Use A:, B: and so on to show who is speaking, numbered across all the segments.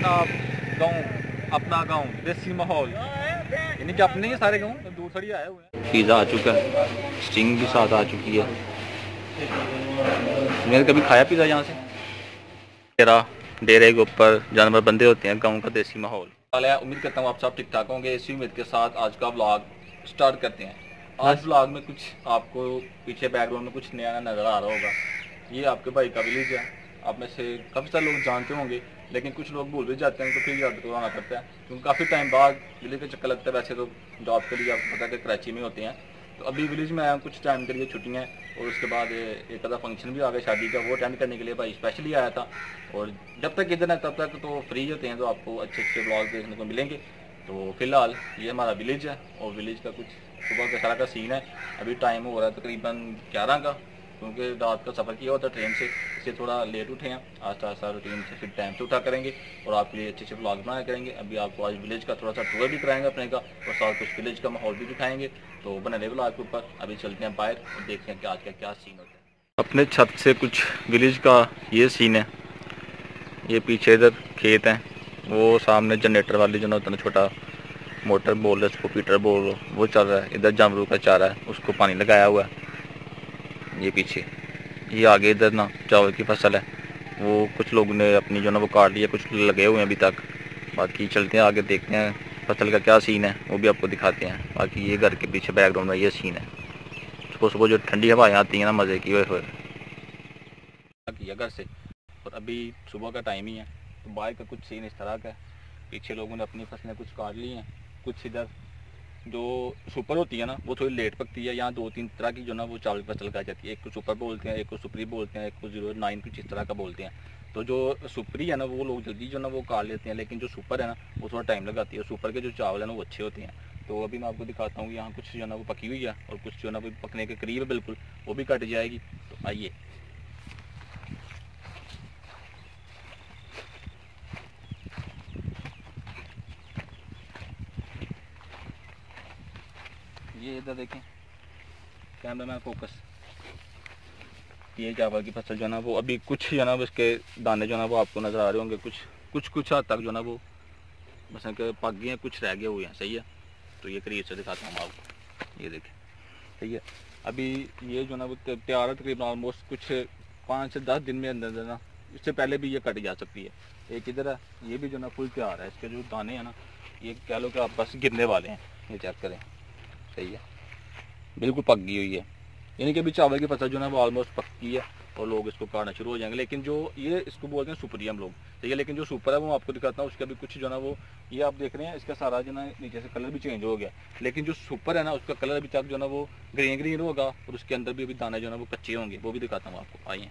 A: अपना गाँव, अपना गाँव, देसी माहौल, यानी कि अपने ही सारे गाँव, तो दूर थोड़ी आए हुए हैं।
B: पिज़्ज़ा आ चुका है, स्टिंग भी साथ आ चुकी है। मैंने कभी खाया पिज़्ज़ा यहाँ से? तेरा डेरे के ऊपर जानवर बंधे होते हैं, गाँव का देसी माहौल।
A: उम्मीद करता हूँ आप सब ठीक ठाक होंगे। इसी उम्मीद के साथ आज का व्लॉग स्टार्ट करते हैं। आज व्लॉग में कुछ आपको पीछे बैकग्राउंड में कुछ नया नज़र आ रहा होगा। ये आपके भाई का विलेज है। आप में से काफ़ी सारे लोग जानते होंगे, लेकिन कुछ लोग भूल भी जाते हैं, तो फिर याद करवाना पड़ता है क्योंकि काफ़ी टाइम बाद विलेज का चक्कर लगता है। वैसे तो जॉब के लिए आपको पता है कि कराची में होते हैं, तो अभी विलेज में आया कुछ टाइम के लिए छुट्टियाँ, और उसके बाद एक आधा फंक्शन भी आ गया शादी का, वो अटेंड करने के लिए भाई स्पेशली आया था। और जब तक इधर है तब तक तो फ्री होते हैं, तो आपको अच्छे अच्छे ब्लॉग देखने को मिलेंगे। तो फिलहाल ये हमारा विलेज है, और विलेज का कुछ सुबह का सारा का सीन है। अभी टाइम हो रहा है तकरीबन 11 का, क्योंकि रात का सफ़र किया होता ट्रेन से, इससे थोड़ा लेट उठे हैं। आस्ता आस्ता रूटीन से फिर टाइम से उठा करेंगे और आपके लिए अच्छे अच्छे ब्लॉग बनाया करेंगे। अभी आपको आज विलेज का थोड़ा सा टूर भी कराएंगे अपने का, और साथ कुछ विलेज का माहौल भी दिखाएंगे। तो बने रहे ब्लॉग के ऊपर। अभी चलते हैं बाहर और देखते हैं कि आज का क्या सीन होता है।
B: अपने छत से कुछ विलेज का ये सीन है। ये पीछे इधर खेत हैं, वो सामने जनरेटर वाली जो ना होता है छोटा मोटर बोल रहे उसको, पीटर बोल, वो चल रहा है। इधर जानवरों का चारा है, उसको पानी लगाया हुआ है। ये पीछे, ये आगे इधर ना चावल की फसल है, वो कुछ लोगों ने अपनी जो ना वो काट लिया, कुछ लगे हुए हैं अभी तक। बाकी चलते हैं आगे, देखते हैं फसल का क्या सीन है, वो भी आपको दिखाते हैं। बाकी ये घर के पीछे बैकग्राउंड में ये सीन है। सुबह सुबह जो ठंडी हवाएं आती हैं ना, मज़े की हुए
A: किया घर से, और अभी सुबह का टाइम ही है। तो बाहर का कुछ सीन इस तरह का है। पीछे लोगों ने अपनी फसलें कुछ काट ली हैं, कुछ इधर जो सुपर होती है ना वो थोड़ी लेट पकती है। यहाँ 2-3 तरह की जो ना वो चावल की फसल लगाई जाती है। एक को सुपर बोलते हैं, एक को सुपरी बोलते हैं, एक को 09 कुछ इस तरह का बोलते हैं। तो जो सुपरी है ना वो लोग जल्दी जो ना वो काट लेते हैं, लेकिन जो सुपर है ना वो थोड़ा टाइम लगाती है। सुपर के जो चावल है ना वो अच्छे होते हैं। तो अभी मैं आपको दिखाता हूँ, यहाँ कुछ जो ना वो पकी हुई है और कुछ जो ना वो पकने के करीब है बिल्कुल, वो भी कट जाएगी। तो आइए, ये इधर देखें, कैमरा मैन फोकस। ये चावल की फसल जो ना वो अभी कुछ जो ना उसके दाने जो ना वो आपको नज़र आ रहे होंगे, कुछ हद तक जो ना वो बस के पक गए हैं, कुछ रह गए हुए हैं। सही है, तो ये करीब से दिखाता हूँ आपको। ये देखें, सही है। अभी ये जो ना वो तैयार है तकरीबन ऑलमोस्ट कुछ 5 से 10 दिन में अंदर ना, इससे पहले भी ये कट जा सकती है। एक इधर है, ये भी जो ना फुल तैयार है। इसके जो दाने हैं ना, ये कह लो कि आप बस गिरने वाले हैं। ये चेक करें, सही है, बिल्कुल पक गई हुई है। यानी कि अभी चावल की फसल जो है वो ऑलमोस्ट पक्की है और लोग इसको काटना शुरू हो जाएंगे। लेकिन जो ये इसको बोलते हैं सुपरी हम लोग, ठीक है। लेकिन जो सुपर है वो आपको दिखाता हूँ, उसका भी कुछ जो ना वो ये आप देख रहे हैं, इसका सारा जो ना नीचे से कलर भी चेंज हो गया। लेकिन जो सुपर है ना उसका कलर अभी तक जो ना वो ग्रीन ग्रीन होगा, और उसके अंदर भी अभी दाने जो ना वो कच्चे होंगे, वो भी दिखाता हूँ आपको। आइए,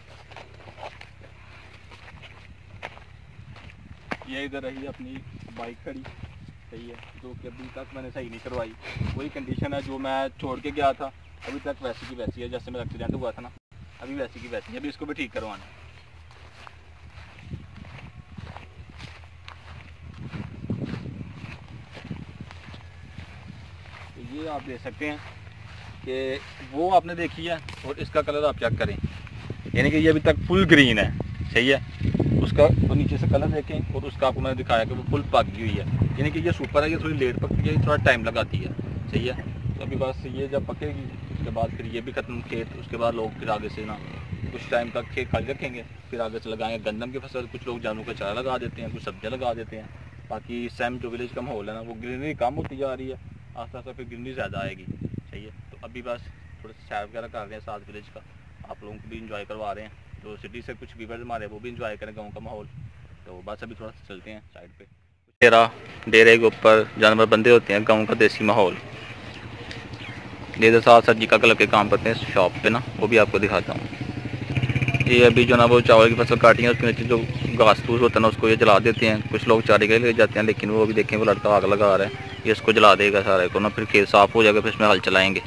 A: ये इधर रही अपनी बाइक खड़ी, सही है, जो कि अभी तक मैंने सही नहीं करवाई। वही कंडीशन है जो मैं छोड़ के गया था, अभी तक वैसी की वैसी है। जैसे मेरा एक्सीडेंट हुआ था ना, अभी वैसी की वैसी है। अभी इसको भी ठीक करवाना है। तो ये आप देख सकते हैं कि वो आपने देखी है, और इसका कलर आप चेक करें, यानी कि ये अभी तक फुल ग्रीन है। सही है, उसका तो नीचे से कलर देखें, और उसका आपको मैंने दिखाया कि वो फुल पक गई हुई है। यानी कि ये सुपर है, ये थोड़ी लेट पकती है, थोड़ा टाइम लगाती है। सही है, तो अभी बस ये जब पकेगी उसके बाद फिर ये भी खत्म खेत। उसके बाद लोग फिर आगे से ना कुछ टाइम तक खेत खाली रखेंगे, फिर आगे से लगाएंगे गंदम की फसल। कुछ लोग जानवरों का चारा लगा देते हैं, कुछ सब्जियाँ लगा देते हैं। बाकी सेम जो विलेज का माहौल है ना वो ग्रीनरी कम होती जा रही है, आस्ता आस्ता फिर ग्रीनरी ज़्यादा आएगी। सही है, तो अभी बस थोड़ा सा सैर वगैरह कर रहे हैं साथ विलेज का, आप लोगों को भी इंजॉय करवा रहे हैं। जो सिटी से कुछ व्यूअर्स हमारे वो भी इंजॉय करें गाँव का माहौल। तो बस अभी थोड़ा सा चलते हैं साइड पे।
B: तेरा डेरे के ऊपर जानवर बंधे होते हैं, गाँव का देसी माहौल। ये साथ सर्जिकल कलर के काम करते हैं शॉप पे ना, वो भी आपको दिखाता हूँ। ये अभी जो ना वो चावल की फसल काटी है, उसके नीचे जो घास फूस होता है ना उसको ये जला देते हैं। कुछ लोग चारे के लिए ले जाते हैं, लेकिन वो अभी देखें वो लड़का आग लगा रहा है, ये इसको जला देगा सारे को ना, फिर खेत साफ़ हो जाएगा, फिर इसमें हल चलाएँगे।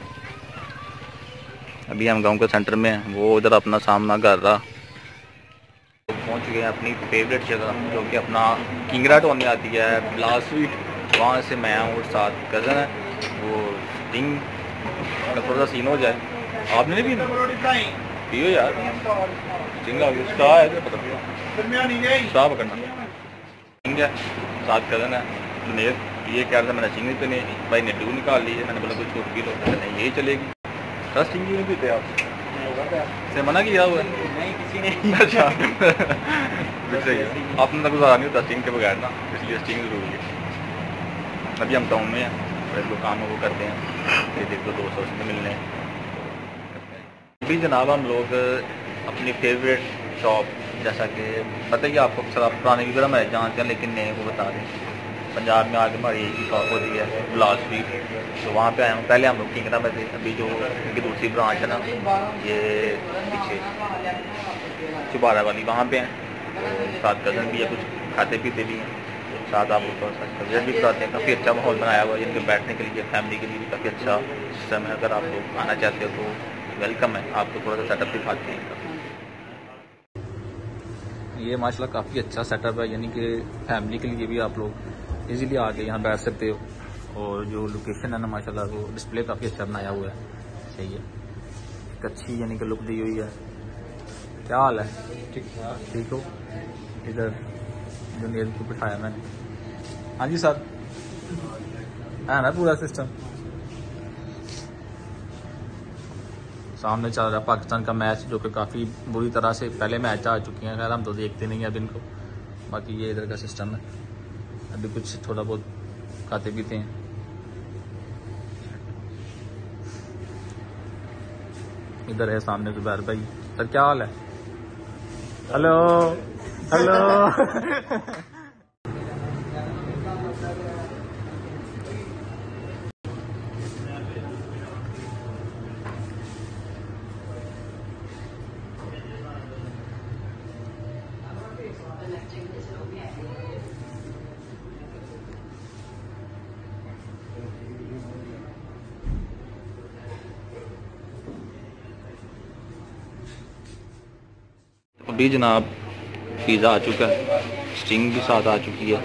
B: अभी हम गाँव के सेंटर में हैं, वो उधर अपना सामना कर रहा। पहुंच गए हैं अपनी फेवरेट जगह, जो कि अपना किंगरा टोन में आती है, ब्लास्ट स्वीट। वहाँ से मैं और साथ कज़न है, वो स्टिंग का थोड़ा सा सीन हो जाए। आपने नहीं पीना? पियो यार, स्टिंग आ गई, स्टार है, पता पियो, स्टार पकड़ना। सिंह है, साथ कज़न है जुनेद। ये कह रहा था मैंने सिंह नहीं पीनी, भाई ने टू निकाल ली है। मैंने बोला कुछ पी लो, नहीं यही चलेगी। दस सिंह नहीं पीते आप? से मना किया हुआ है?
C: नहीं, किसी ने।
B: अच्छा सही है, आपने तो गुजारा नहीं होता स्टिंग के बगैर ना, इसलिए स्टिंग ज़रूरी है। अभी हम टाउन में हैं, फिर जो काम है वो करते हैं, ये देख लो दोस्तों से मिलने। अभी जनाब हम लोग अपनी फेवरेट शॉप, जैसा कि पता ही आपको अक्सर आप पुराने भी हमारे जानते हैं लेकिन नए को बता दें, पंजाब में आगे हमारी एक ही शॉप होती है बिलाल स्ट्रीट, तो वहाँ पे आए हूँ। पहले हम लोग किंगडम में थे, अभी जो इनकी दूसरी ब्रांच है ना ये पीछे चुबारा वाली, वहाँ पे हैं। साथ कज़न भी है, कुछ खाते पीते भी हैं, साथ आप लोग थोड़ा सा विजिट भी कराते हैं। काफ़ी अच्छा माहौल बनाया हुआ है इनके बैठने के लिए, फैमिली के लिए भी काफ़ी अच्छा सिस्टम है। अगर आप लोग आना चाहते हो तो वेलकम है, आपको थोड़ा सा सेटअप दिखाते हैं। ये माशाल्लाह काफ़ी अच्छा सेटअप है, यानी कि फैमिली के लिए भी आप लोग इजीली आके यहाँ बैठ सकते हो। और जो लोकेशन है ना माशाल्लाह वो डिस्प्ले काफ़ी अच्छा बनाया हुआ है, सही है, एक अच्छी यानी कि लुक दी हुई है। क्या हाल है? ठीक हो? इधर जुनेद को बिठाया मैंने। हाँ जी सर, है ना पूरा सिस्टम? सामने चल रहा है पाकिस्तान का मैच, जो कि काफ़ी बुरी तरह से पहले मैच आ चुकी हैं। खैर हम तो देखते नहीं हैं अब इनको, बाकी ये इधर का सिस्टम है। अभी कुछ थोड़ा बहुत खाते पीते हैं। इधर है सामने जुबैर भाई। सर क्या हाल है? हेलो हेलो अभी जनाब पिज़्ज़ा आ चुका है, स्टिंग भी साथ आ चुकी है।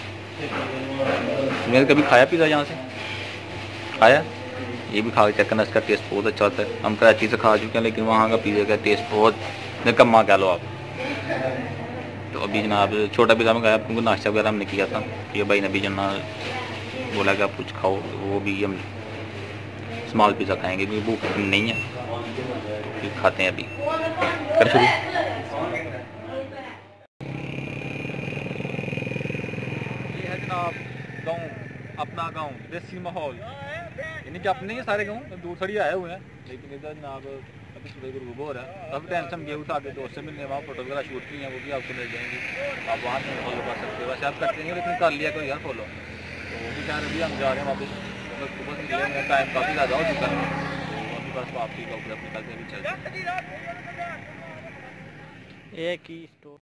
B: मैंने कभी खाया पिज़्ज़ा यहाँ से? खाया? ये भी खा के चेक करना, इसका टेस्ट बहुत अच्छा होता है। हम कराची से खा चुके हैं लेकिन वहाँ का पिज़्ज़ा का टेस्ट बहुत निकम्मा कह लो आप। तो अभी जनाब छोटा पिज़्ज़ा मंगाया, क्योंकि नाश्ता वगैरह हमने किया था। ये भाई ने भी जनाब बोला कि आप कुछ खाओ, वो भी हम स्मॉल पिज़्ज़ा खाएँगे क्योंकि भूख नहीं है, खाते हैं अभी। कर शुरू। जनाब गाँव, अपना गाँव, देसी माहौल, यानी कि अपने ही सारे गाँव, दूर थोड़ी आए हुए हैं। लेकिन इधर जनाब अभी सुबह को रूब हो रहा है, काफ़ी टाइम से हम गए उठा के दोस्त से मिलने, वहाँ फोटो वगैरह शूट की हैं, वो भी आपको मिल जाएंगी, आप वहाँ से फॉलो कर सकते हो। वैसे आप करते हैं लेकिन कर लिया करो यार फॉलो। तो वो भी कह रहे अभी हम जा रहे हैं वापस, मतलब सुबह से निकले, टाइम काफ़ी ज़्यादा हो चुका है, तो अभी बस वापसी का अपने निकलते भी चलते हैं।
C: एक ही स्टोर